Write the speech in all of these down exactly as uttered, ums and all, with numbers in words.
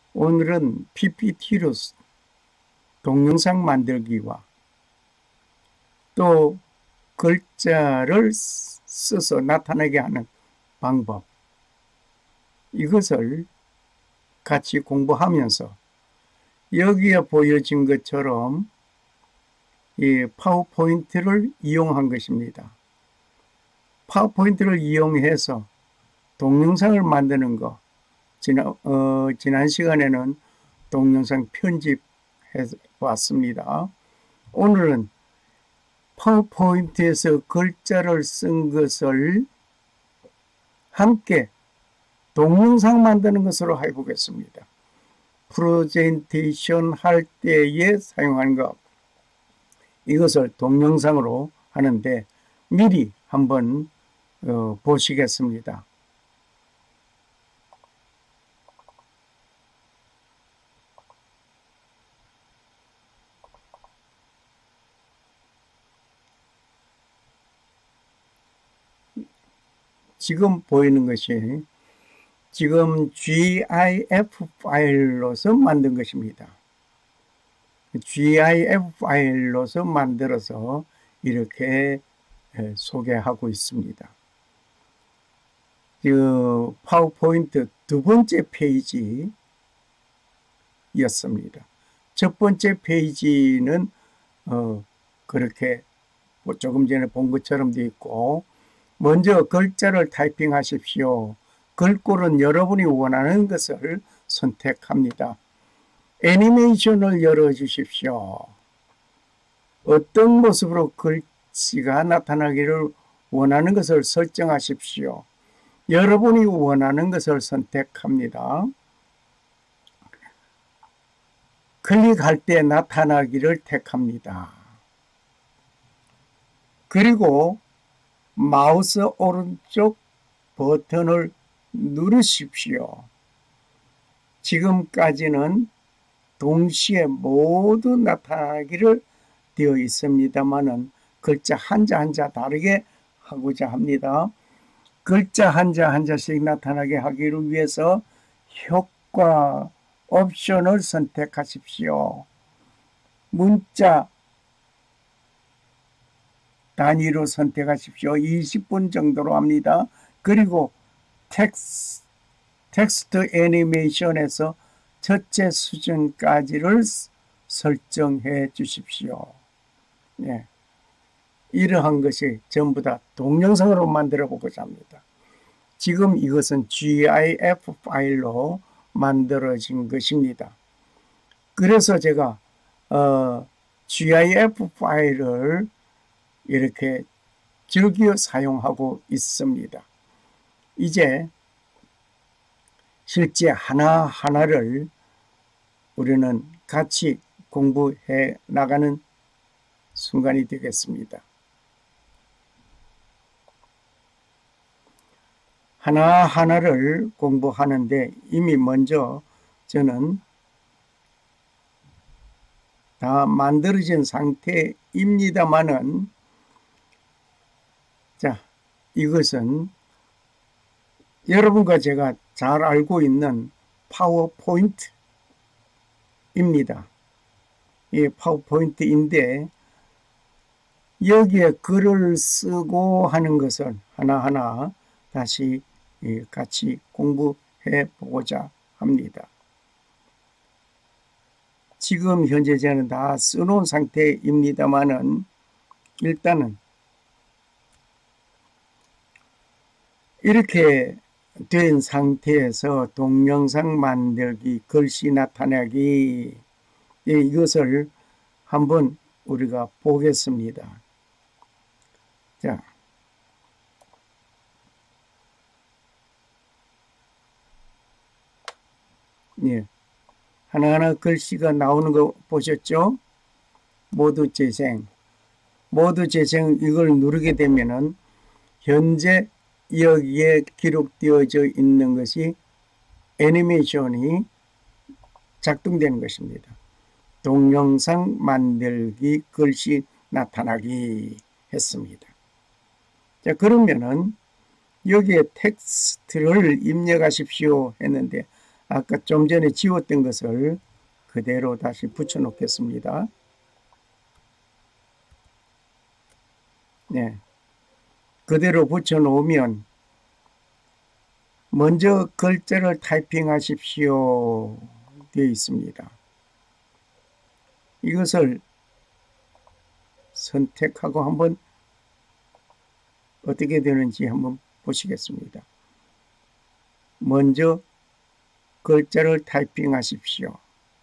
오늘은 피피티로 동영상 만들기와 또 글자를 써서 나타나게 하는 방법, 이것을 같이 공부하면서 여기에 보여진 것처럼 이 파워포인트를 이용한 것입니다. 파워포인트를 이용해서 동영상을 만드는 거, 지난, 어, 지난 시간에는 동영상 편집해 왔습니다. 오늘은 파워포인트에서 글자를 쓴 것을 함께 동영상 만드는 것으로 해보겠습니다. 프레젠테이션 할 때에 사용하는 것, 이것을 동영상으로 하는데 미리 한번 어, 보시겠습니다. 지금 보이는 것이 지금 지아이에프 파일로서 만든 것입니다. 지아이에프 파일로서 만들어서 이렇게 소개하고 있습니다. 그 파워포인트 두 번째 페이지였습니다. 첫 번째 페이지는 어 그렇게 조금 전에 본 것처럼 되어 있고, 먼저 글자를 타이핑하십시오. 글꼴은 여러분이 원하는 것을 선택합니다. 애니메이션을 열어주십시오. 어떤 모습으로 글씨가 나타나기를 원하는 것을 설정하십시오. 여러분이 원하는 것을 선택합니다. 클릭할 때 나타나기를 택합니다. 그리고 마우스 오른쪽 버튼을 누르십시오. 지금까지는 동시에 모두 나타나기를 되어 있습니다만은 글자 한자 한자 다르게 하고자 합니다. 글자 한자 한자씩 나타나게 하기를 위해서 효과 옵션을 선택하십시오. 문자 단위로 선택하십시오. 이십 분 정도로 합니다. 그리고 텍스, 텍스트 애니메이션에서 첫째 수준까지를 설정해 주십시오. 네. 이러한 것이 전부 다 동영상으로 만들어 보고자 합니다. 지금 이것은 지아이에프 파일로 만들어진 것입니다. 그래서 제가 어, 지아이에프 파일을 이렇게 즐겨 사용하고 있습니다. 이제 실제 하나하나를 우리는 같이 공부해 나가는 순간이 되겠습니다. 하나하나를 공부하는데 이미 먼저 저는 다 만들어진 상태입니다만은, 자, 이것은 여러분과 제가 잘 알고 있는 파워포인트입니다. 이 파워포인트인데 여기에 글을 쓰고 하는 것을 하나하나 다시 같이 공부해 보고자 합니다. 지금 현재 저는 다 써놓은 상태입니다만은 일단은 이렇게 된 상태에서 동영상 만들기, 글씨 나타내기, 이것을 한번 우리가 보겠습니다. 자, 예, 하나하나 글씨가 나오는 거 보셨죠? 모두 재생, 모두 재생 이걸 누르게 되면은 현재 여기에 기록되어져 있는 것이 애니메이션이 작동되는 것입니다. 동영상 만들기, 글씨 나타나기 했습니다. 자, 그러면은 여기에 텍스트를 입력하십시오 했는데 아까 좀 전에 지웠던 것을 그대로 다시 붙여 놓겠습니다. 네. 그대로 붙여 놓으면 먼저 글자를 타이핑하십시오 되어 있습니다. 이것을 선택하고 한번 어떻게 되는지 한번 보시겠습니다. 먼저 글자를 타이핑하십시오.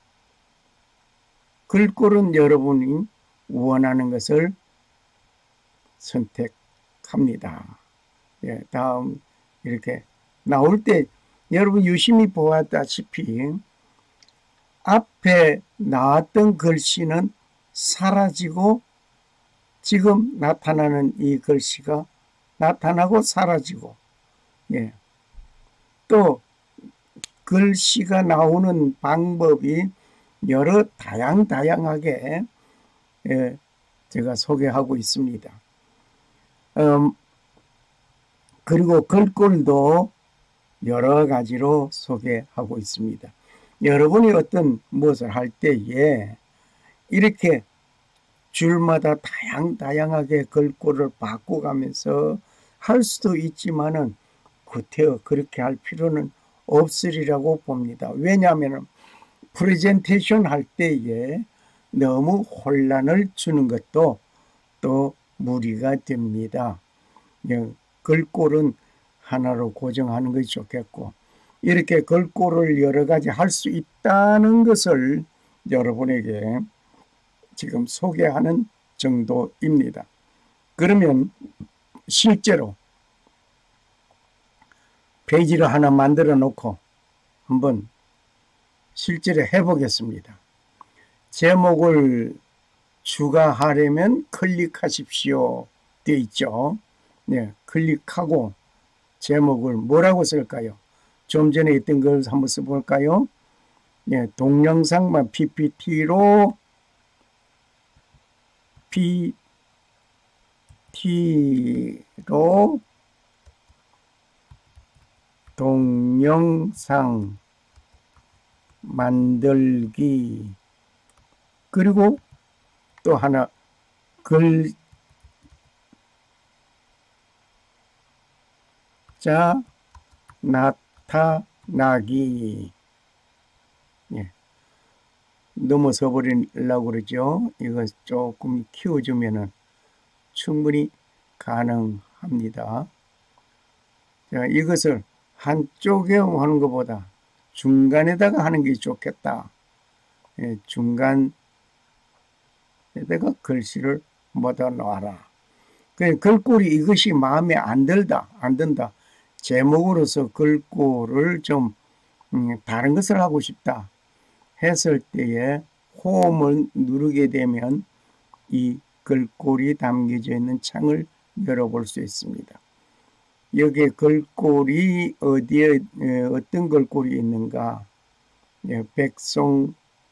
글꼴은 여러분이 원하는 것을 선택합니다. 예, 다음 이렇게 나올 때 여러분 유심히 보았다시피 앞에 나왔던 글씨는 사라지고 지금 나타나는 이 글씨가 나타나고 사라지고, 예. 또 글씨가 나오는 방법이 여러 다양다양하게 예, 제가 소개하고 있습니다. 음, 그리고 글꼴도 여러 가지로 소개하고 있습니다. 여러분이 어떤 무엇을 할 때에 이렇게 줄마다 다양다양하게 글꼴을 바꿔가면서 할 수도 있지만은 구태여 그렇게 할 필요는 없으리라고 봅니다. 왜냐하면 프레젠테이션 할 때에 너무 혼란을 주는 것도 또 무리가 됩니다. 글꼴은 하나로 고정하는 것이 좋겠고 이렇게 글꼴을 여러 가지 할 수 있다는 것을 여러분에게 지금 소개하는 정도입니다. 그러면 실제로 페이지를 하나 만들어 놓고 한번 실제로 해보겠습니다. 제목을 추가하려면 클릭하십시오 되어 있죠. 네, 클릭하고 제목을 뭐라고 쓸까요? 좀 전에 있던 걸 한번 써볼까요? 네, 동영상만 피피티로 피피티로 동영상 만들기 그리고 또 하나 글자 나타나기 예. 넘어서 버리려고 그러죠. 이거 조금 키워주면은 충분히 가능합니다. 자, 이것을 한쪽에 하는 것보다 중간에다가 하는 게 좋겠다. 예, 중간에다가 글씨를 묻어 놔라. 글꼴이 이것이 마음에 안 들다, 안 든다. 제목으로서 글꼴을 좀 음, 다른 것을 하고 싶다 했을 때에 홈을 누르게 되면 이 글꼴이 담겨져 있는 창을 열어볼 수 있습니다. 여기에 글꼴이 어디에 어떤 글꼴이 있는가? 예, 백송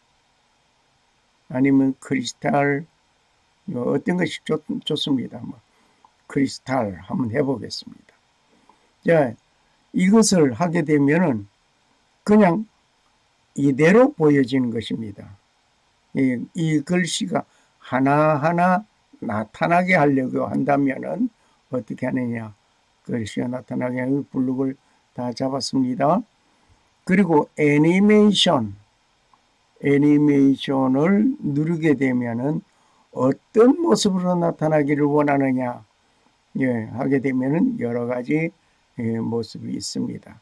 아니면 크리스탈 어떤 것이 좋, 좋습니다. 뭐 크리스탈 한번 해보겠습니다. 자, 이것을 하게 되면은 그냥 이대로 보여지는 것입니다. 이, 이 글씨가 하나하나 나타나게 하려고 한다면은 어떻게 하느냐? 글씨가 나타나게 하는 블록을 다 잡았습니다. 그리고 애니메이션, 애니메이션을 누르게 되면은 어떤 모습으로 나타나기를 원하느냐, 예, 하게 되면은 여러 가지 예, 모습이 있습니다.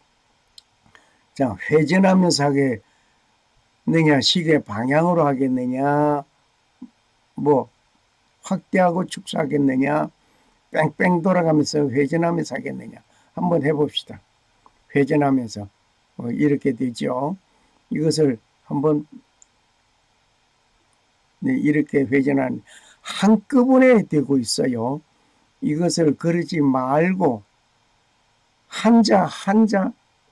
자, 회전하면서 하겠느냐, 시계 방향으로 하겠느냐, 뭐 확대하고 축소하겠느냐, 뺑뺑 돌아가면서 회전하면서 하겠느냐 한번 해봅시다. 회전하면서 어, 이렇게 되죠. 이것을 한번 네, 이렇게 회전한 한꺼번에 되고 있어요. 이것을 그러지 말고 한자 한자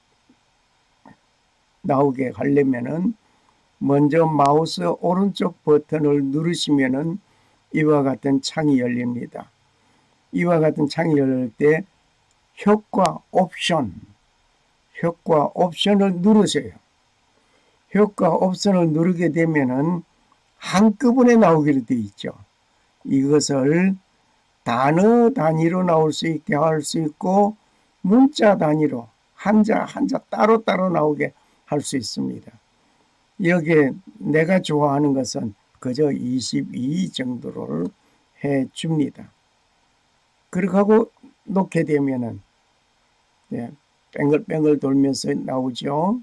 나오게 하려면은 먼저 마우스 오른쪽 버튼을 누르시면은 이와 같은 창이 열립니다. 이와 같은 창이 열릴 때 효과 옵션, 효과 옵션을 누르세요. 효과 옵션을 누르게 되면은 한꺼번에 나오기로 되어 있죠. 이것을 단어 단위로 나올 수 있게 할 수 있고 문자 단위로 한자 한자 따로따로 나오게 할 수 있습니다. 여기에 내가 좋아하는 것은 그저 이십이 정도를 해 줍니다. 그렇게 하고 놓게 되면은 네, 뱅글뱅글 돌면서 나오죠.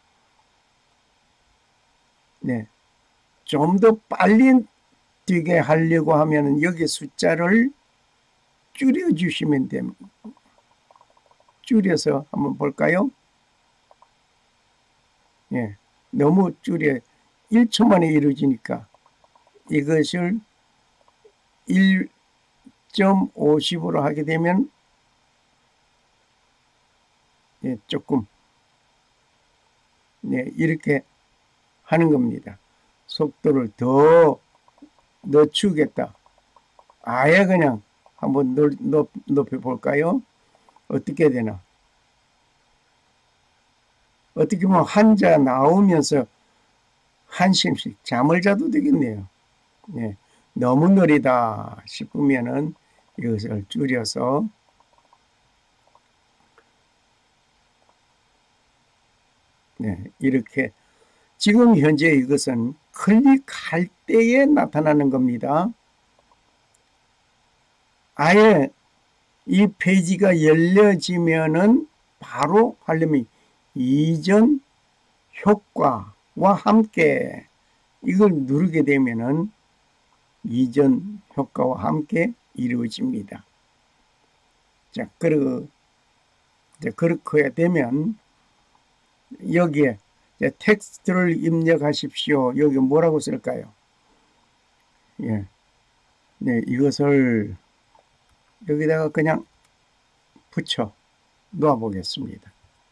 네, 좀 더 빨리 뛰게 하려고 하면은 여기 숫자를 줄여주시면 됩니다. 줄여서 한번 볼까요? 예, 너무 줄여 일 초 만에 이루어지니까 이것을 일 점 오십으로 하게 되면 예, 조금 네, 이렇게 하는 겁니다. 속도를 더 늦추겠다. 아예 그냥 한번 높, 높여 볼까요? 어떻게 되나? 어떻게 보면 한자 나오면서 한심씩 잠을 자도 되겠네요. 네, 너무 느리다 싶으면은 이것을 줄여서 네, 이렇게 지금 현재 이것은 클릭할 때에 나타나는 겁니다. 아예 이 페이지가 열려지면은 바로 하려면 이전 효과와 함께 이걸 누르게 되면은 이전 효과와 함께 이루어집니다. 자, 그러, 이제 그렇게 되면 여기에 이제 텍스트를 입력하십시오. 여기 뭐라고 쓸까요? 예. 네, 이것을 여기다가 그냥 붙여 놓아 보겠습니다.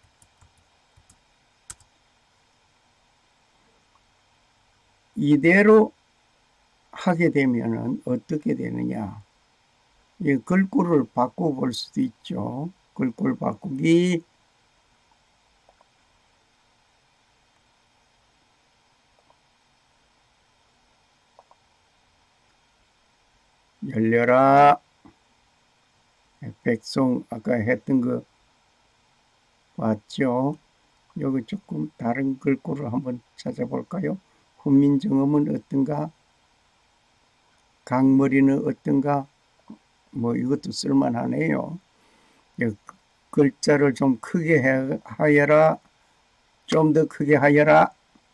이대로 하게 되면은 어떻게 되느냐? 이 글꼴을 바꿔 볼 수도 있죠. 글꼴 바꾸기. 열려라. 백송 아까 했던 거 봤죠? 여기 조금 다른 글꼴을 한번 찾아볼까요? 훈민정음은 어떤가? 강머리는 어떤가? 뭐 이것도 쓸만하네요. 글자를 좀 크게 하여라. 좀 더 크게 하여라.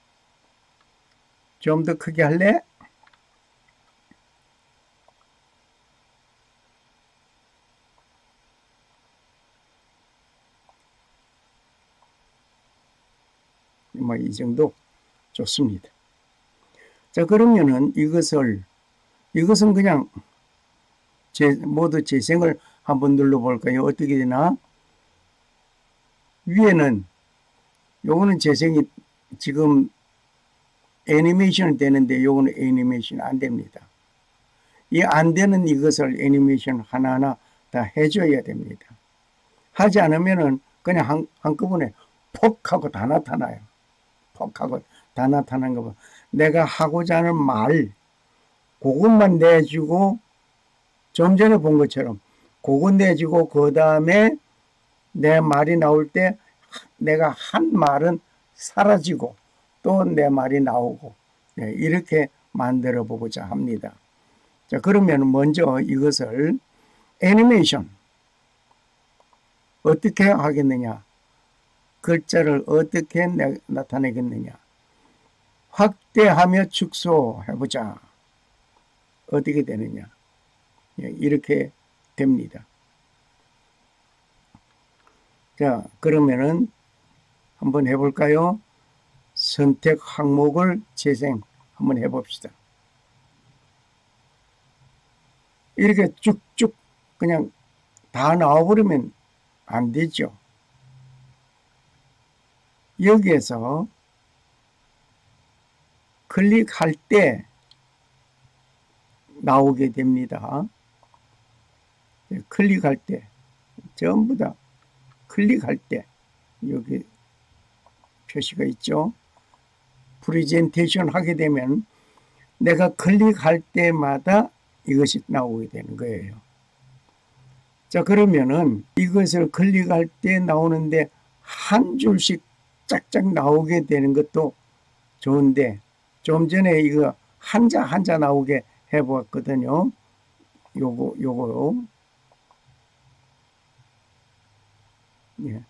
좀 더 크게 할래? 뭐 이 정도 좋습니다. 자, 그러면은 이것을 이것은 그냥 제, 모두 재생을 한번 눌러볼까요? 어떻게 되나? 위에는 요거는 재생이 지금 애니메이션 되는데 요거는 애니메이션 안 됩니다. 이 안 되는 이것을 애니메이션 하나하나 다 해줘야 됩니다. 하지 않으면은 그냥 한, 한꺼번에 폭 하고 다 나타나요. 폭 하고 다 나타난 거 봐. 내가 하고자 하는 말, 그것만 내주고, 좀 전에 본 것처럼, 그것 내주고, 그 다음에 내 말이 나올 때 내가 한 말은 사라지고, 또 내 말이 나오고, 네, 이렇게 만들어 보고자 합니다. 자, 그러면 먼저 이것을 애니메이션, 어떻게 하겠느냐? 글자를 어떻게 나타내겠느냐? 확대하며 축소해보자. 어떻게 되느냐? 이렇게 됩니다. 자, 그러면은 한번 해볼까요? 선택 항목을 재생 한번 해봅시다. 이렇게 쭉쭉 그냥 다 나와버리면 안 되죠. 여기에서 클릭할 때 나오게 됩니다. 클릭할 때 전부 다 클릭할 때 여기 표시가 있죠. 프레젠테이션 하게 되면 내가 클릭할 때마다 이것이 나오게 되는 거예요. 자, 그러면은 이것을 클릭할 때 나오는데 한 줄씩 짝짝 나오게 되는 것도 좋은데, 좀 전에 이거 한자 한자 나오게 해보았거든요. 요거 요거요. 예.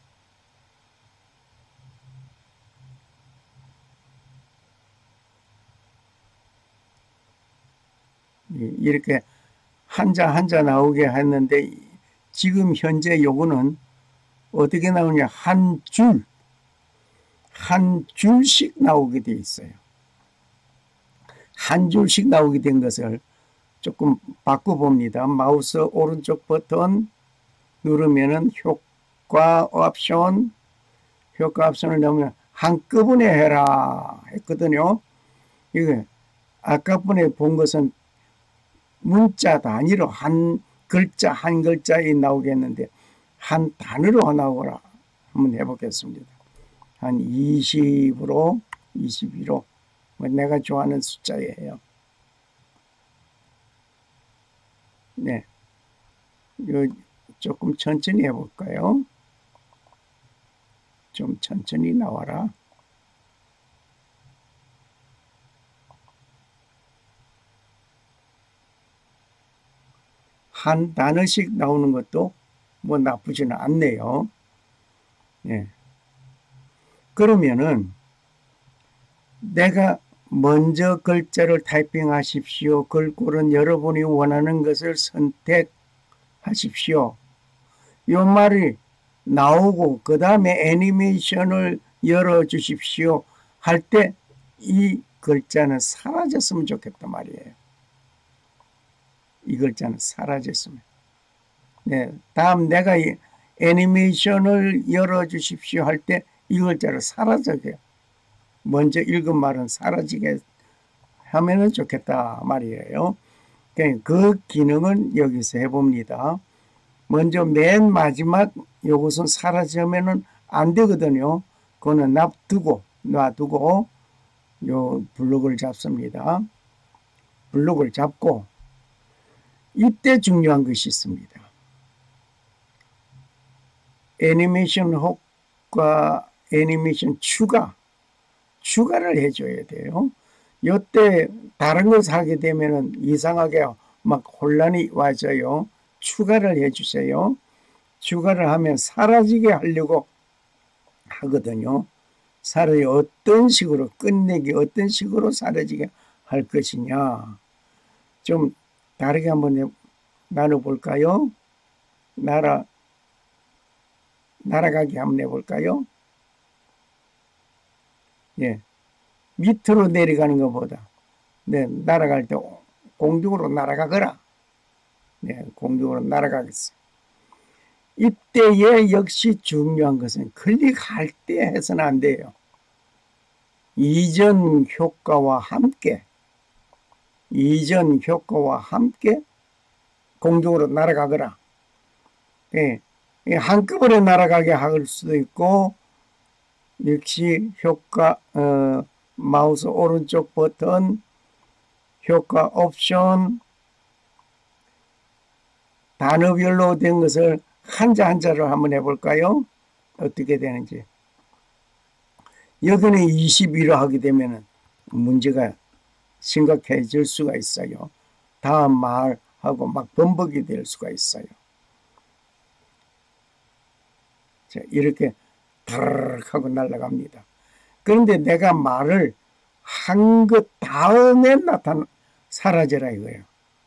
이렇게 한자 한자 나오게 했는데, 지금 현재 요거는 어떻게 나오냐, 한 줄, 한 줄씩 나오게 돼 있어요. 한 줄씩 나오게 된 것을 조금 바꿔봅니다. 마우스 오른쪽 버튼 누르면은 효과 옵션, 효과 옵션을 넣으면 한꺼번에 해라 했거든요. 이거 아까 번에 본 것은 문자 단위로 한 글자 한 글자에 나오게 했는데, 한 단어로 나오거라 한번 해보겠습니다. 한 이십으로 이십이로 내가 좋아하는 숫자예요. 네, 요 조금 천천히 해볼까요? 좀 천천히 나와라. 한 단어씩 나오는 것도 뭐 나쁘지는 않네요. 예. 그러면은 내가 먼저 글자를 타이핑하십시오. 글꼴은 여러분이 원하는 것을 선택하십시오. 이 말이 나오고 그 다음에 애니메이션을 열어주십시오 할 때 이 글자는 사라졌으면 좋겠단 말이에요. 이 글자는 사라졌으면. 네, 다음 내가 이 애니메이션을 열어주십시오 할 때 이 글자를 사라지게, 먼저 읽은 말은 사라지게 하면은 좋겠다 말이에요. 그 기능은 여기서 해봅니다. 먼저 맨 마지막 요것은 사라지면은 안 되거든요. 그거는 놔두고 놔두고 요 블록을 잡습니다. 블록을 잡고 이때 중요한 것이 있습니다. 애니메이션 효과, 애니메이션 추가, 추가를 해줘야 돼요. 이때 다른 것을 하게 되면 이상하게 막 혼란이 와져요. 추가를 해주세요. 추가를 하면 사라지게 하려고 하거든요. 사라지 어떤 식으로 끝내기, 어떤 식으로 사라지게 할 것이냐. 좀 다르게 한번 나눠볼까요? 날아, 날아가기 한번 해볼까요? 예. 밑으로 내려가는 것보다, 네, 날아갈 때 공중으로 날아가거라. 네, 공중으로 날아가겠어. 이때에 역시 중요한 것은 클릭할 때 해서는 안 돼요. 이전 효과와 함께, 이전 효과와 함께 공중으로 날아가거라. 네, 한꺼번에 날아가게 할 수도 있고, 역시 효과, 어, 마우스 오른쪽 버튼, 효과 옵션, 단어별로 된 것을 한자 한자로 한번 해볼까요? 어떻게 되는지. 여기는 이십이로 하게 되면 문제가 심각해질 수가 있어요. 다음 말하고 막 번복이 될 수가 있어요. 자, 이렇게 다르륵 하고 날아갑니다. 그런데 내가 말을 한 것 다음에 나타나 사라져라 이거예요.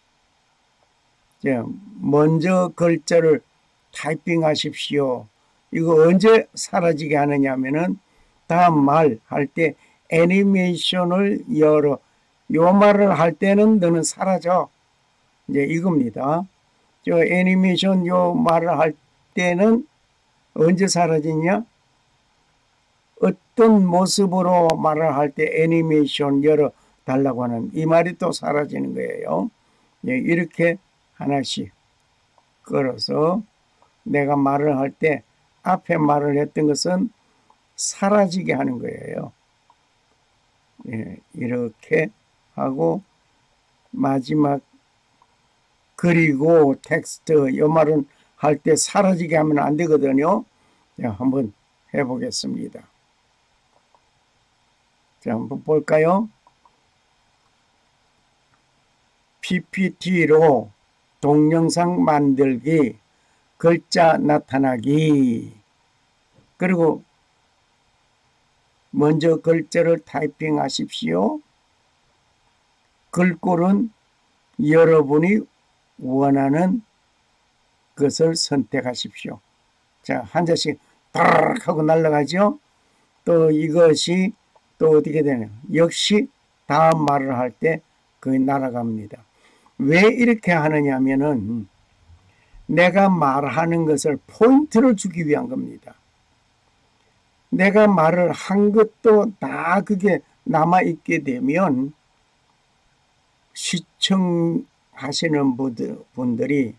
자, 먼저 글자를 타이핑하십시오. 이거 언제 사라지게 하느냐 하면은 다음 말 할 때 애니메이션을 열어. 요 말을 할 때는 너는 사라져. 이제 이겁니다. 저 애니메이션 요 말을 할 때는 언제 사라지냐? 어떤 모습으로 말을 할 때 애니메이션 열어 달라고 하는 이 말이 또 사라지는 거예요. 예, 이렇게 하나씩 걸어서 내가 말을 할 때 앞에 말을 했던 것은 사라지게 하는 거예요. 예, 이렇게 하고 마지막 그리고 텍스트 이 말은 할 때 사라지게 하면 안 되거든요. 자, 한번 해보겠습니다. 자, 한번 볼까요? 피피티로 동영상 만들기, 글자 나타나기. 그리고 먼저 글자를 타이핑하십시오. 글꼴은 여러분이 원하는 것을 선택하십시오. 자, 한 자씩 따르륵 하고 날아가죠. 또 이것이 또 어떻게 되냐. 역시 다음 말을 할 때 거의 날아갑니다. 왜 이렇게 하느냐 하면은 내가 말하는 것을 포인트를 주기 위한 겁니다. 내가 말을 한 것도 다 그게 남아있게 되면 시청하시는 분들이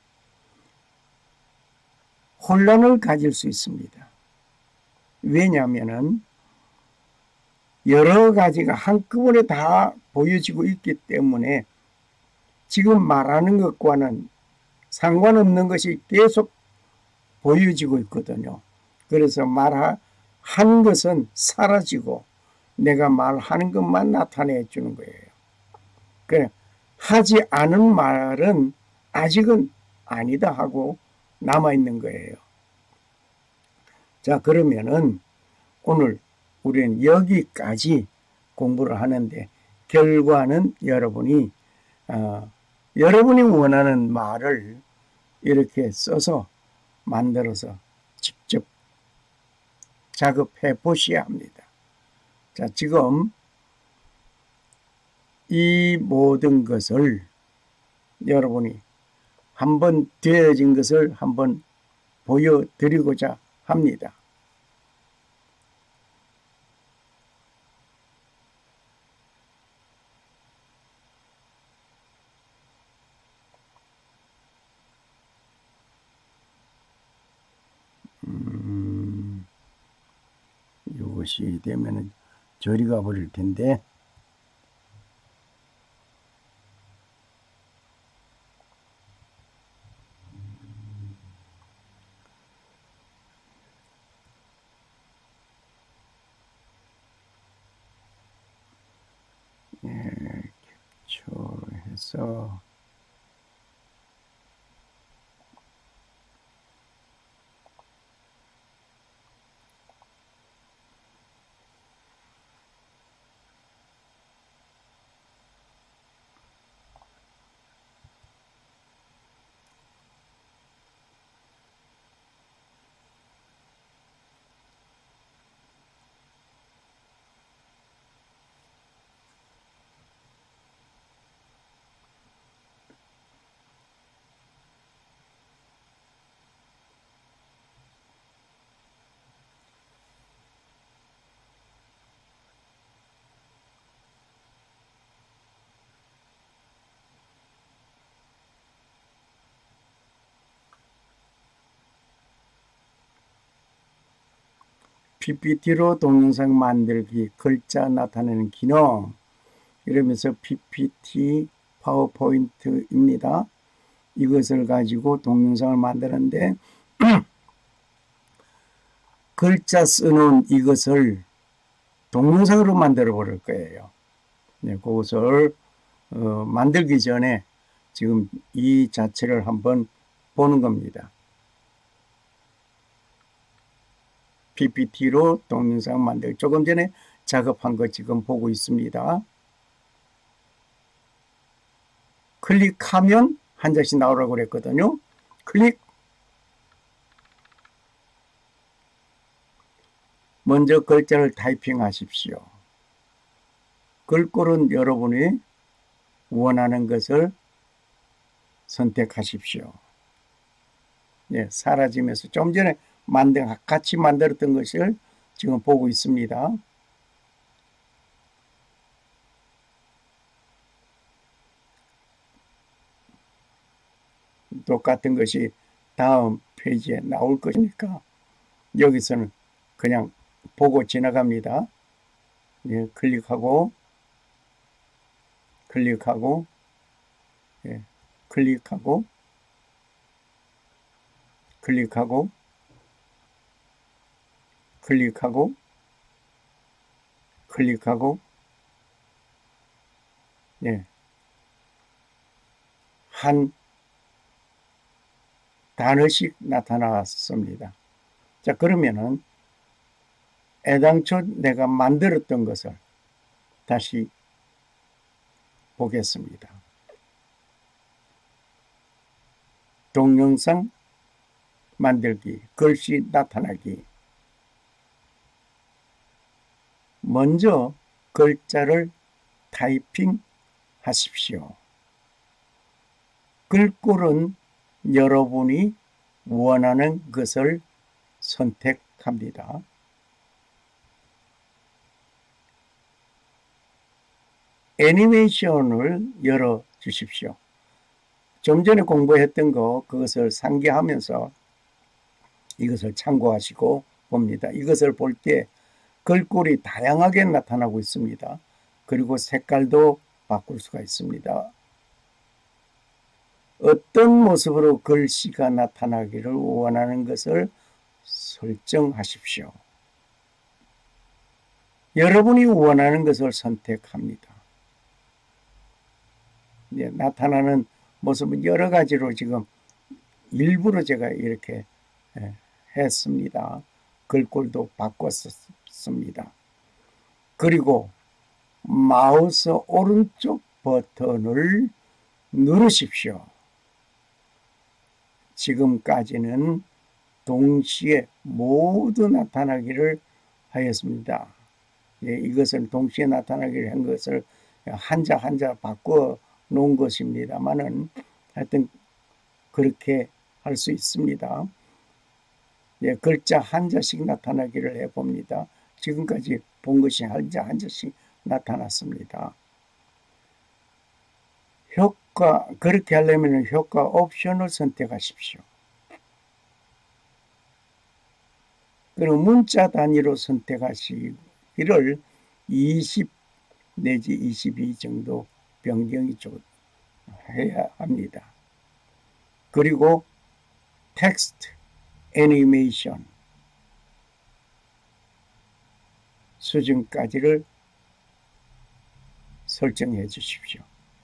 혼란을 가질 수 있습니다. 왜냐하면 여러 가지가 한꺼번에 다 보여지고 있기 때문에 지금 말하는 것과는 상관없는 것이 계속 보여지고 있거든요. 그래서 말한 것은 사라지고 내가 말하는 것만 나타내 주는 거예요. 그래, 하지 않은 말은 아직은 아니다 하고 남아있는 거예요. 자, 그러면은 오늘 우리는 여기까지 공부를 하는데 결과는 여러분이 어, 여러분이 원하는 말을 이렇게 써서 만들어서 직접 작업해 보셔야 합니다. 자, 지금 이 모든 것을 여러분이 한번 되어진 것을 한번 보여드리고자 합니다. 음, 이것이 되면은 저리 가버릴 텐데. 예, 캡처해서 피피티로 동영상 만들기, 글자 나타내는 기능 이러면서 피피티 파워포인트입니다. 이것을 가지고 동영상을 만드는데 글자 쓰는 이것을 동영상으로 만들어 버릴 거예요. 네, 그것을 어, 만들기 전에 지금 이 자체를 한번 보는 겁니다. 피피티로 동영상 만들기. 조금 전에 작업한 거 지금 보고 있습니다. 클릭하면 한 장씩 나오라고 그랬거든요. 클릭. 먼저 글자를 타이핑하십시오. 글꼴은 여러분이 원하는 것을 선택하십시오. 네, 사라지면서 좀 전에 만든 같이 만들었던 것을 지금 보고 있습니다. 똑같은 것이 다음 페이지에 나올 것이니까 여기서는 그냥 보고 지나갑니다. 예, 클릭하고 클릭하고 예, 클릭하고 클릭하고 클릭하고 클릭하고 예, 한 단어씩 나타났습니다. 자, 그러면은 애당초 내가 만들었던 것을 다시 보겠습니다. 동영상 만들기, 글씨 나타나기. 먼저 글자를 타이핑 하십시오. 글꼴은 여러분이 원하는 것을 선택합니다. 애니메이션을 열어 주십시오. 좀 전에 공부했던 거 그것을 상기하면서 이것을 참고하시고 봅니다. 이것을 볼 때 글꼴이 다양하게 나타나고 있습니다. 그리고 색깔도 바꿀 수가 있습니다. 어떤 모습으로 글씨가 나타나기를 원하는 것을 설정하십시오. 여러분이 원하는 것을 선택합니다. 네, 나타나는 모습은 여러 가지로 지금 일부러 제가 이렇게 했습니다. 글꼴도 바꿨습니다. 그리고 마우스 오른쪽 버튼을 누르십시오. 지금까지는 동시에 모두 나타나기를 하였습니다. 예, 이것을 동시에 나타나기를 한 것을 한자 한자 바꿔 놓은 것입니다만은 하여튼 그렇게 할 수 있습니다. 예, 글자 한자씩 나타나기를 해봅니다. 지금까지 본 것이 한자 한자씩 나타났습니다. 효과, 그렇게 하려면 효과 옵션을 선택하십시오. 그리고 문자 단위로 선택하시기를 이십 내지 이십이 정도 변경이 좀 해야 합니다. 그리고 텍스트, 애니메이션 수준까지를 설정해 주십시오.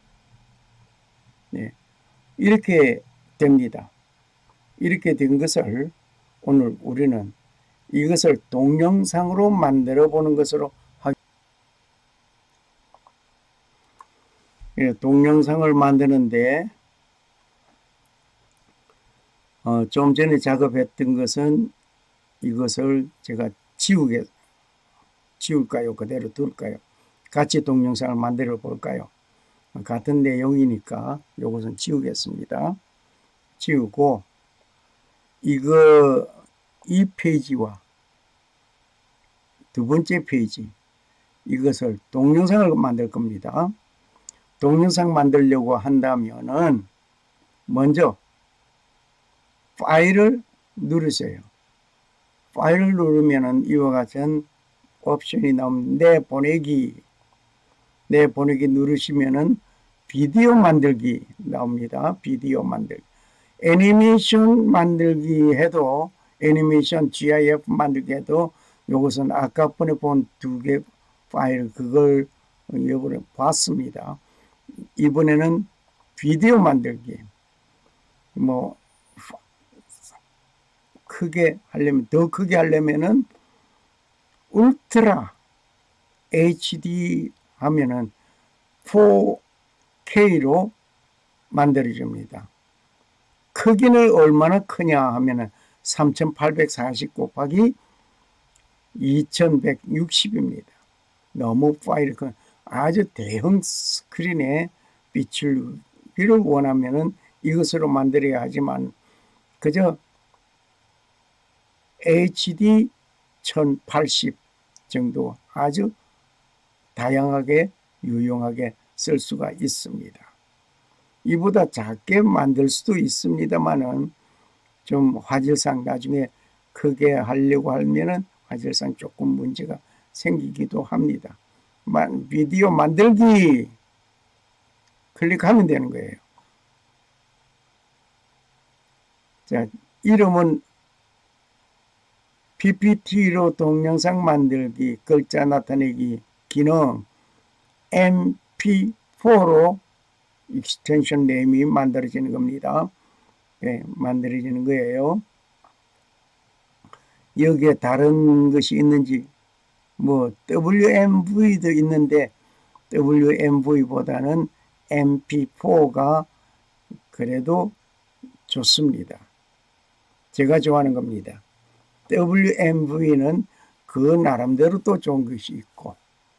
네, 이렇게 됩니다. 이렇게 된 것을 오늘 우리는 이것을 동영상으로 만들어 보는 것으로 하... 예, 동영상을 만드는데 어, 좀 전에 작업했던 것은 이것을 제가 지우게 지울까요? 그대로 둘까요? 같이 동영상을 만들어 볼까요? 같은 내용이니까 이것은 지우겠습니다. 지우고 이거 이 페이지와 두 번째 페이지 이것을 동영상을 만들 겁니다. 동영상 만들려고 한다면은 먼저 파일을 누르세요. 파일을 누르면은 이와 같은 옵션이 나오면 내보내기 내보내기 누르시면은 비디오 만들기 나옵니다. 비디오 만들기. 애니메이션 만들기 해도 애니메이션 지아이에프 만들기 해도 이것은 아까 번에 본 두 개 파일 그걸 이번에 봤습니다. 이번에는 비디오 만들기 뭐 크게 하려면 더 크게 하려면은 울트라 에이치디 하면은 포케이로 만들어집니다. 크기는 얼마나 크냐 하면은 삼천팔백사십 곱하기 이천백육십입니다. 너무 파일이 큰 아주 대형 스크린에 비추기를 원하면은 이것으로 만들어야 하지만 그저 에이치디 천팔십 정도 아주 다양하게 유용하게 쓸 수가 있습니다. 이보다 작게 만들 수도 있습니다만은 좀 화질상 나중에 크게 하려고 하면은 화질상 조금 문제가 생기기도 합니다. 만, 비디오 만들기 클릭하면 되는 거예요. 자, 이름은 피피티로 동영상 만들기, 글자 나타내기 기능 엠피포로 익스텐션 네임이 만들어지는 겁니다. 네, 만들어지는 거예요. 여기에 다른 것이 있는지 뭐 더블유엠브이도 있는데 더블유엠브이보다는 엠피포가 그래도 좋습니다. 제가 좋아하는 겁니다. 더블유엠브이는 그 나름대로 또 좋은 것이 있고,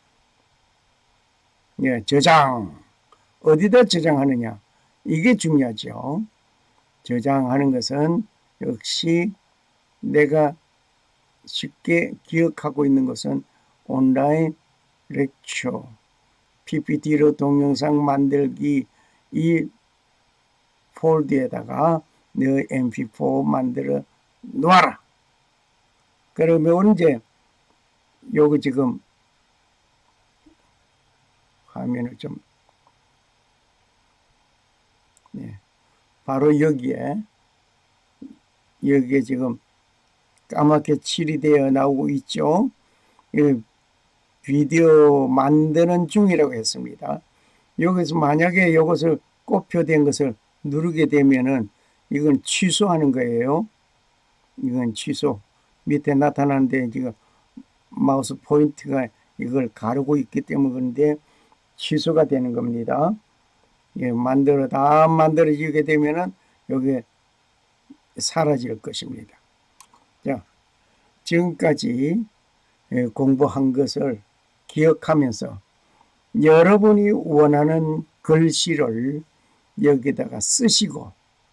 예, 저장 어디다 저장하느냐 이게 중요하죠. 저장하는 것은 역시 내가 쉽게 기억하고 있는 것은 온라인 렉처, 피피티로 동영상 만들기 이 폴드에다가 너 엠피포 만들어 놓아라. 그러면 이제 요거 지금 화면을 좀 네, 바로 여기에 여기에 지금 까맣게 칠이 되어 나오고 있죠. 비디오 만드는 중이라고 했습니다. 여기서 만약에 이것을 꼽혀된 것을 누르게 되면은 이건 취소하는 거예요. 이건 취소. 밑에 나타나는데 지금 마우스 포인트가 이걸 가르고 있기 때문에 그런데 취소가 되는 겁니다. 예, 만들어 다 만들어지게 되면은 여기에 사라질 것입니다. 자, 지금까지 공부한 것을 기억하면서 여러분이 원하는 글씨를 여기다가 쓰시고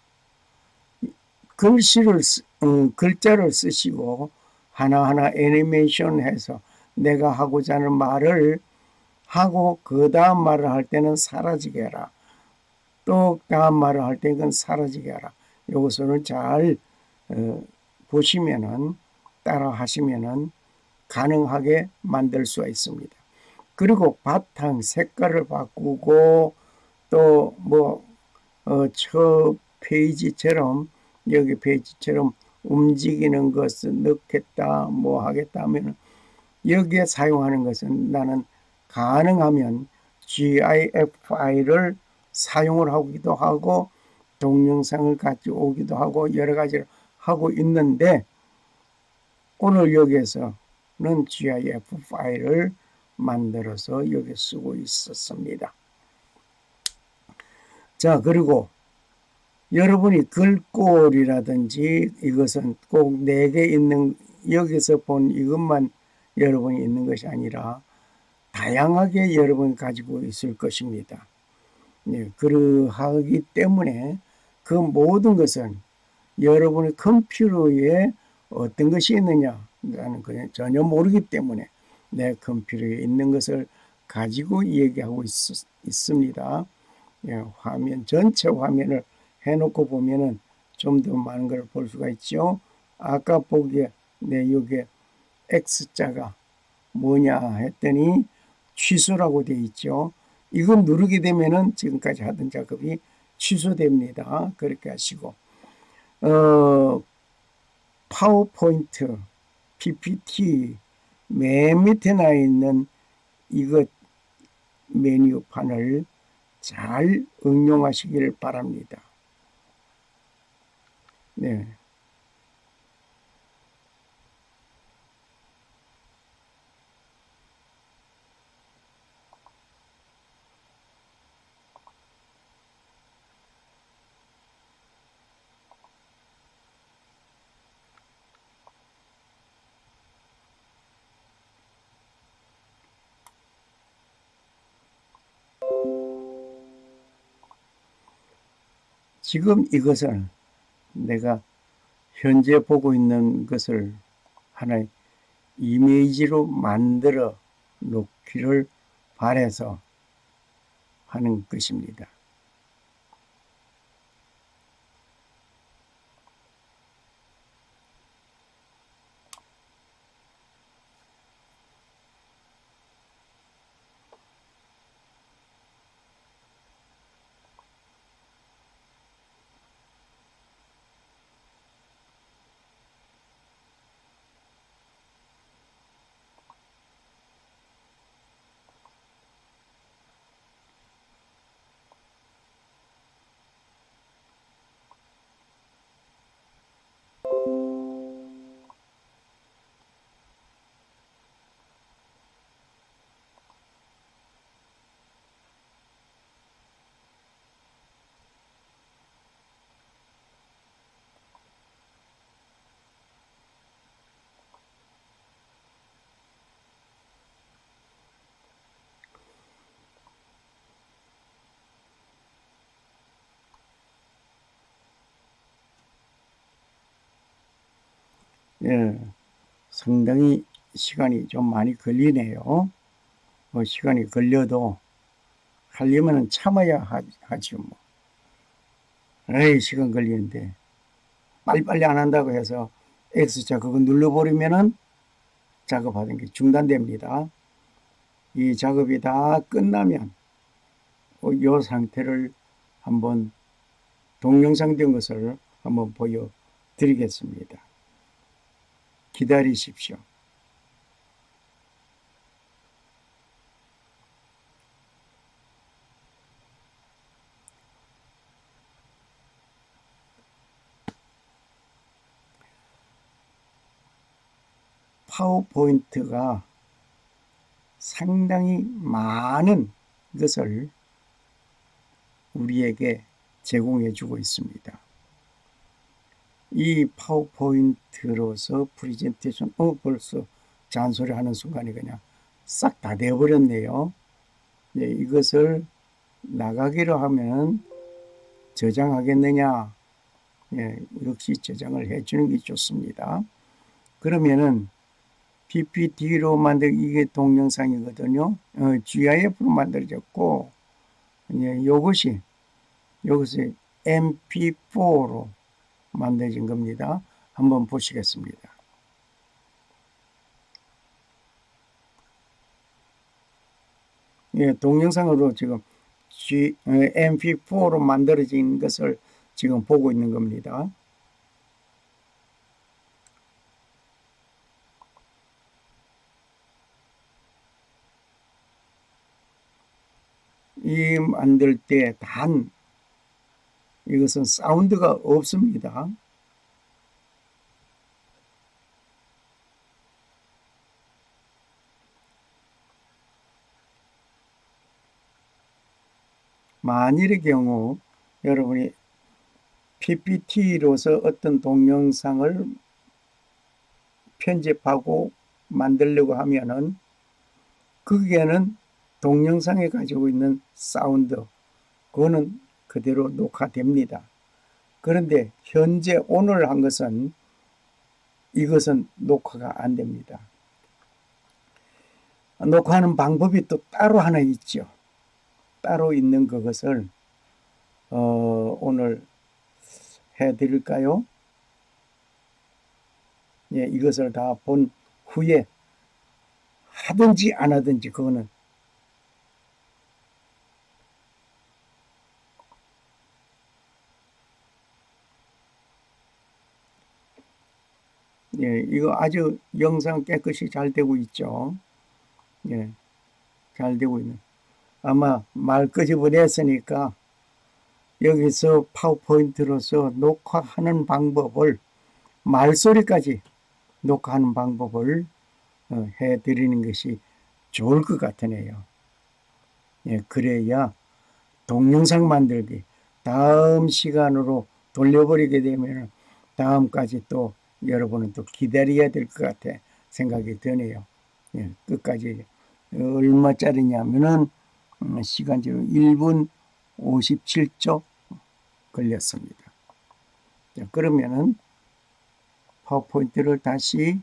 글씨를 음, 글자를 쓰시고 하나하나 애니메이션 해서 내가 하고자 하는 말을 하고 그 다음 말을 할 때는 사라지게 해라. 또 다음 말을 할 때는 사라지게 해라. 이것을 잘 어, 보시면은 따라 하시면은 가능하게 만들 수가 있습니다. 그리고 바탕 색깔을 바꾸고 또 뭐 어, 저 페이지처럼 여기 페이지처럼 움직이는 것을 넣겠다 뭐 하겠다 하면 여기에 사용하는 것은 나는 가능하면 지아이에프 파일을 사용을 하기도 하고 동영상을 가져오기도 하고 여러 가지를 하고 있는데 오늘 여기에서는 지아이에프 파일을 만들어서 여기 쓰고 있었습니다. 자, 그리고 여러분이 글꼴이라든지 이것은 꼭 내게 있는 여기서 본 이것만 여러분이 있는 것이 아니라 다양하게 여러분이 가지고 있을 것입니다. 네, 그러하기 때문에 그 모든 것은 여러분의 컴퓨터에 어떤 것이 있느냐라는 것을 전혀 모르기 때문에 내 컴퓨터에 있는 것을 가지고 얘기하고 있, 있습니다. 예, 화면 전체 화면을 해놓고 보면은 좀 더 많은 걸 볼 수가 있죠. 아까 보기에 네, 여기에 X자가 뭐냐 했더니 취소라고 되어 있죠. 이거 누르게 되면은 지금까지 하던 작업이 취소됩니다. 그렇게 하시고 어, 파워포인트 피피티 맨 밑에 나 있는 이것 메뉴판을 잘 응용하시기를 바랍니다. 네. 지금 이것을 내가 현재 보고 있는 것을 하나의 이미지로 만들어 놓기를 바라서 하는 것입니다. 예, 상당히 시간이 좀 많이 걸리네요. 뭐 시간이 걸려도 하려면 참아야 하, 하죠. 뭐. 에이, 시간 걸리는데 빨리빨리 안 한다고 해서 X자 그거 눌러버리면은 작업하는 게 중단됩니다. 이 작업이 다 끝나면 이 상태를 한번 동영상 된 것을 한번 보여드리겠습니다. 기다리십시오. 파워포인트가 상당히 많은 것을 우리에게 제공해 주고 있습니다. 이 파워포인트로서 프레젠테이션, 어, 벌써 잔소리 하는 순간에 그냥 싹 다 되어버렸네요. 네, 이것을 나가기로 하면 저장하겠느냐? 예, 역시 저장을 해주는 게 좋습니다. 그러면은 피피티로 만들 이게 동영상이거든요. 어, 지아이에프로 만들어졌고, 예, 이것이 이것이 엠피포로 만들어진 겁니다. 한번 보시겠습니다. 예, 동영상으로 지금 G, 엠피포로 만들어진 것을 지금 보고 있는 겁니다. 이 만들 때 단 이것은 사운드가 없습니다. 만일의 경우 여러분이 피피티로서 어떤 동영상을 편집하고 만들려고 하면은 거기에는 동영상에 가지고 있는 사운드 그거는 그대로 녹화됩니다. 그런데 현재 오늘 한 것은 이것은 녹화가 안 됩니다. 녹화하는 방법이 또 따로 하나 있죠. 따로 있는 그것을 어, 오늘 해드릴까요? 예, 이것을 다 본 후에 하든지 안 하든지 그거는 예, 이거 아주 영상 깨끗이 잘 되고 있죠. 예, 잘 되고 있는. 아마 말 끄집어냈으니까 여기서 파워포인트로서 녹화하는 방법을 말소리까지 녹화하는 방법을 어, 해드리는 것이 좋을 것 같으네요. 예, 그래야 동영상 만들기 다음 시간으로 돌려버리게 되면 다음까지 또 여러분은 또 기다려야 될 것 같아 생각이 드네요. 예, 끝까지 얼마짜리냐면은 시간적으로 일 분 오십칠 초 걸렸습니다. 자, 그러면은 파워포인트를 다시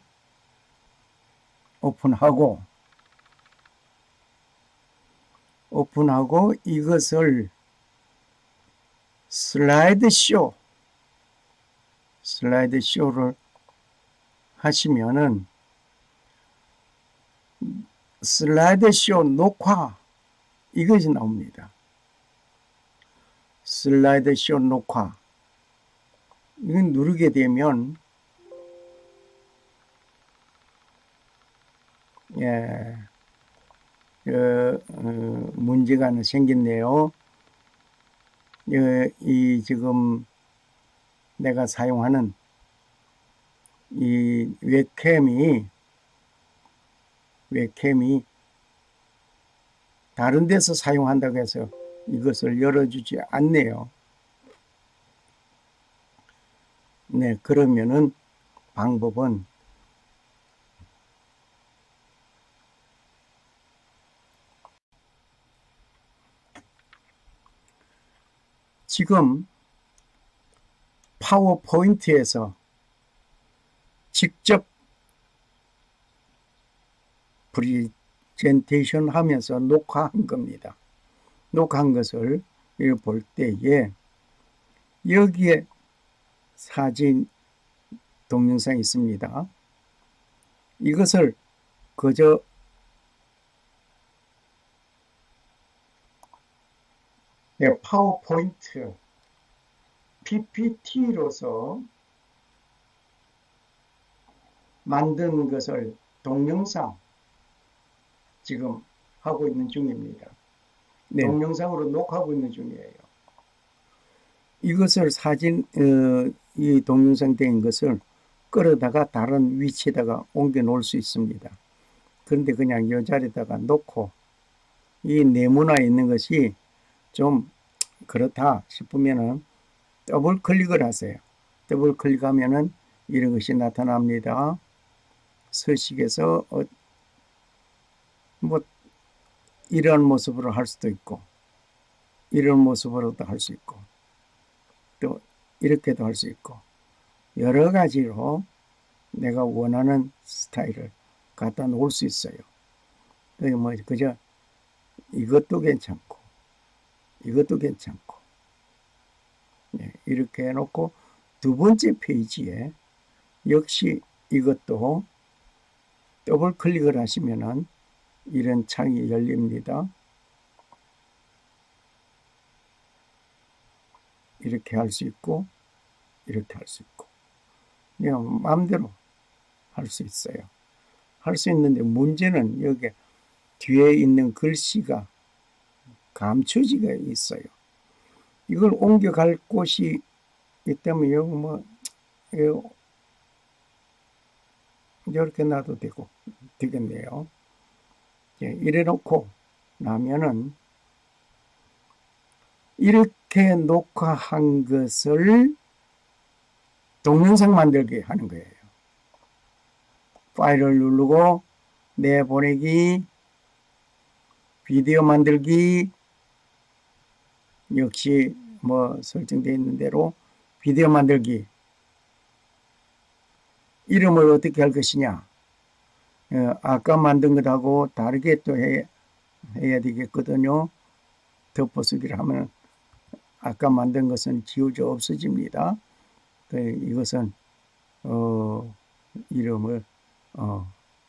오픈하고 오픈하고 이것을 슬라이드 쇼 슬라이드 쇼를 하시면은 슬라이드 쇼 녹화 이것이 나옵니다. 슬라이드 쇼 녹화 이건 누르게 되면 예, 어, 어, 문제가 하나 생겼네요. 어, 이 지금 내가 사용하는 이 웹캠이 웹캠이 다른 데서 사용한다고 해서 이것을 열어주지 않네요. 네, 그러면은 방법은 지금 파워포인트에서 직접 프리젠테이션 하면서 녹화한 겁니다. 녹화한 것을 볼 때에 여기에 사진 동영상이 있습니다. 이것을 그저 네, 파워포인트 피피티로서 만든 것을 동영상 지금 하고 있는 중입니다. 네. 동영상으로 녹화하고 있는 중이에요. 이것을 사진, 어, 이 동영상 된 것을 끌어다가 다른 위치에다가 옮겨 놓을 수 있습니다. 그런데 그냥 이 자리에다가 놓고 이 네모나 있는 것이 좀 그렇다 싶으면은 더블 클릭을 하세요. 더블 클릭하면은 이런 것이 나타납니다. 서식에서 어, 뭐 이런 모습으로 할 수도 있고 이런 모습으로도 할 수 있고 또 이렇게도 할 수 있고 여러 가지로 내가 원하는 스타일을 갖다 놓을 수 있어요. 그게 뭐 그저 이것도 괜찮고 이것도 괜찮고 네, 이렇게 해놓고 두 번째 페이지에 역시 이것도 더블 클릭을 하시면은 이런 창이 열립니다. 이렇게 할 수 있고 이렇게 할 수 있고 그냥 마음대로 할 수 있어요. 할 수 있는데 문제는 여기 뒤에 있는 글씨가 감춰지가 있어요. 이걸 옮겨갈 곳이 있다면 여기 뭐 이렇게 놔도 되고 되겠네요. 이래 놓고 나면은 이렇게 녹화한 것을 동영상 만들게 하는 거예요. 파일을 누르고 내보내기, 비디오 만들기, 역시 뭐 설정되어 있는 대로 비디오 만들기. 이름을 어떻게 할 것이냐. 어, 아까 만든 것하고 다르게 또 해, 해야 되겠거든요. 덮어쓰기를 하면 아까 만든 것은 지워져 없어집니다. 그 이것은 어, 이름을 어,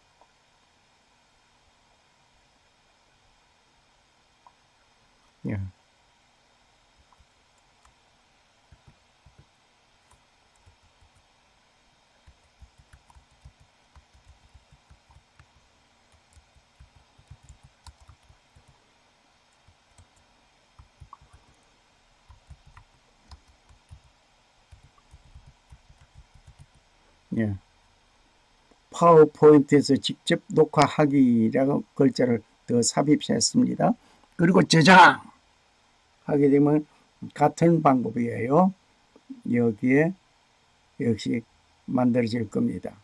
예. 예. 파워포인트에서 직접 녹화하기라고 글자를 더 삽입했습니다. 그리고 저장하게 되면 같은 방법이에요. 여기에 역시 만들어질 겁니다.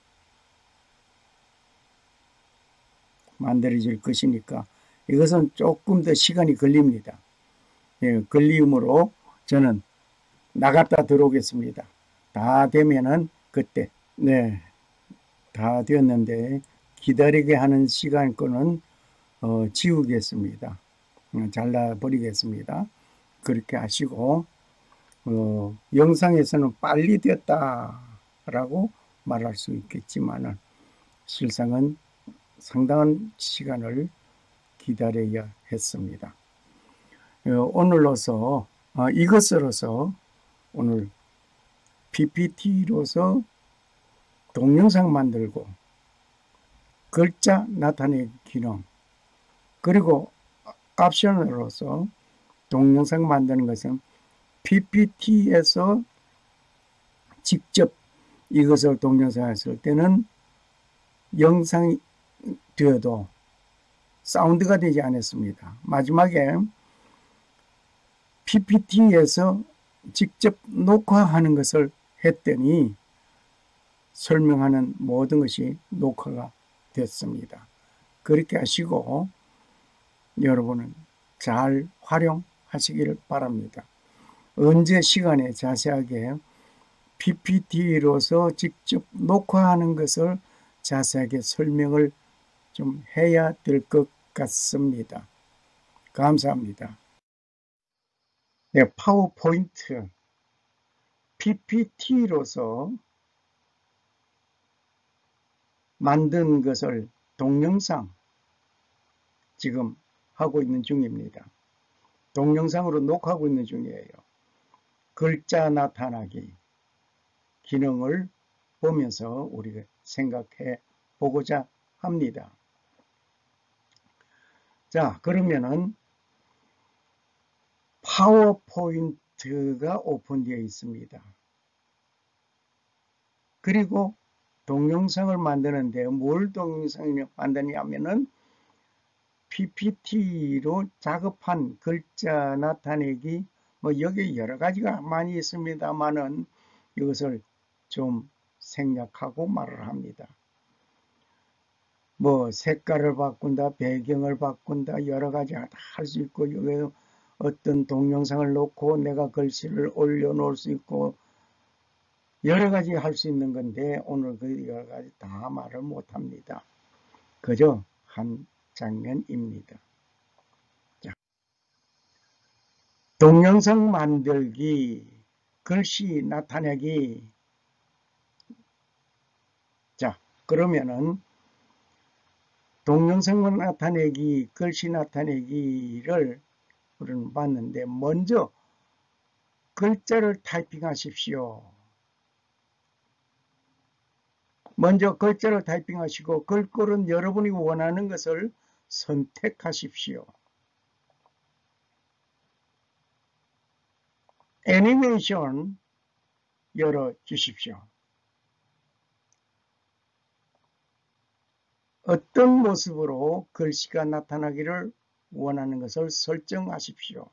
만들어질 것이니까 이것은 조금 더 시간이 걸립니다. 예, 걸림으로 저는 나갔다 들어오겠습니다. 다 되면은 그때 네, 다 되었는데 기다리게 하는 시간 거는 어, 지우겠습니다. 어, 잘라버리겠습니다. 그렇게 하시고 어, 영상에서는 빨리 되었다라고 말할 수 있겠지만 실상은 상당한 시간을 기다려야 했습니다. 어, 오늘로서 어, 이것으로서 오늘 피피티로서 동영상 만들고 글자 나타내기 기능 그리고 옵션으로서 동영상 만드는 것은 피피티에서 직접 이것을 동영상했을 때는 영상이 되어도 사운드가 되지 않았습니다. 마지막에 피피티에서 직접 녹화하는 것을 했더니 설명하는 모든 것이 녹화가 됐습니다. 그렇게 하시고 여러분은 잘 활용하시기를 바랍니다. 언제 시간에 자세하게 피피티로서 직접 녹화하는 것을 자세하게 설명을 좀 해야 될 것 같습니다. 감사합니다. 네, 파워포인트 피피티로서 만든 것을 동영상 지금 하고 있는 중입니다. 동영상으로 녹화하고 있는 중이에요. 글자 나타나기 기능을 보면서 우리가 생각해 보고자 합니다. 자, 그러면은 파워포인트가 오픈되어 있습니다. 그리고 동영상을 만드는데 뭘 동영상을 만드냐면은 피피티로 작업한 글자 나타내기 뭐 여기 여러 가지가 많이 있습니다만은 이것을 좀 생략하고 말을 합니다. 뭐 색깔을 바꾼다, 배경을 바꾼다, 여러 가지 다 할 수 있고 여기 어떤 동영상을 놓고 내가 글씨를 올려놓을 수 있고 여러 가지 할 수 있는 건데 오늘 그 여러 가지 다 말을 못합니다. 그저 한 장면입니다. 자, 동영상 만들기, 글씨 나타내기. 자, 그러면은 동영상 나타내기, 글씨 나타내기를 우리는 봤는데 먼저 글자를 타이핑하십시오. 먼저 글자를 타이핑하시고 글꼴은 여러분이 원하는 것을 선택하십시오. 애니메이션 열어주십시오. 어떤 모습으로 글씨가 나타나기를 원하는 것을 설정하십시오.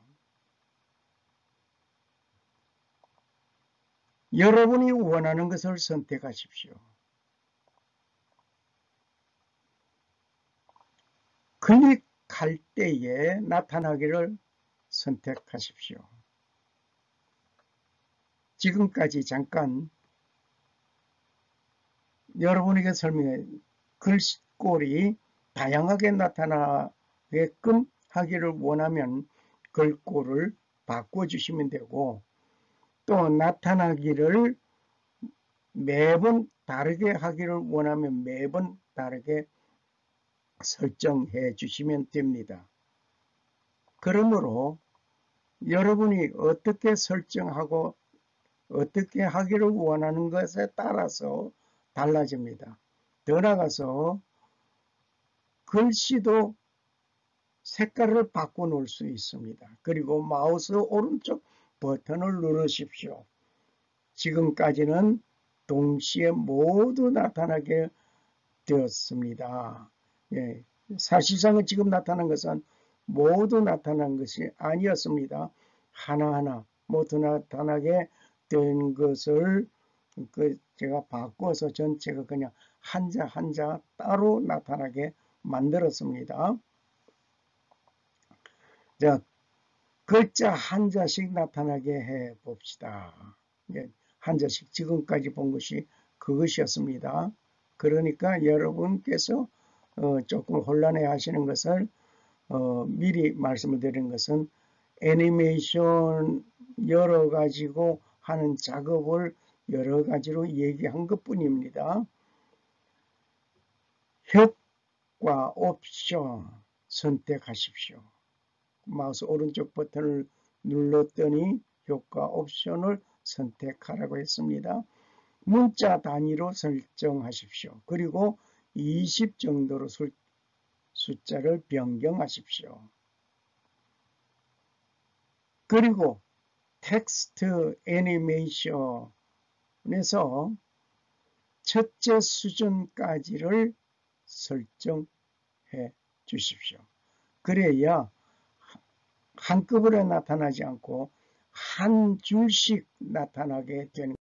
여러분이 원하는 것을 선택하십시오. 클릭할 때에 나타나기를 선택하십시오. 지금까지 잠깐 여러분에게 설명해 글꼴이 다양하게 나타나게끔 하기를 원하면 글꼴을 바꿔주시면 되고 또 나타나기를 매번 다르게 하기를 원하면 매번 다르게 설정해 주시면 됩니다. 그러므로 여러분이 어떻게 설정하고 어떻게 하기를 원하는 것에 따라서 달라집니다. 더 나아가서 글씨도 색깔을 바꿔 놓을 수 있습니다. 그리고 마우스 오른쪽 버튼을 누르십시오. 지금까지는 동시에 모두 나타나게 되었습니다. 예, 사실상은 지금 나타난 것은 모두 나타난 것이 아니었습니다. 하나하나 모두 나타나게 된 것을 그 제가 바꿔서 전체가 그냥 한자 한자 따로 나타나게 만들었습니다. 자, 글자 한자씩 나타나게 해 봅시다. 예, 한자씩 지금까지 본 것이 그것이었습니다. 그러니까 여러분께서 어, 조금 혼란해 하시는 것을 어, 미리 말씀을 드리는 것은 애니메이션 여러 가지고 하는 작업을 여러 가지로 얘기한 것 뿐입니다. 효과 옵션 선택하십시오. 마우스 오른쪽 버튼을 눌렀더니 효과 옵션을 선택하라고 했습니다. 문자 단위로 설정하십시오. 그리고 이십 정도로 수, 숫자를 변경하십시오. 그리고 텍스트 애니메이션에서 첫째 수준까지를 설정해 주십시오. 그래야 한꺼번에 나타나지 않고 한 줄씩 나타나게 되는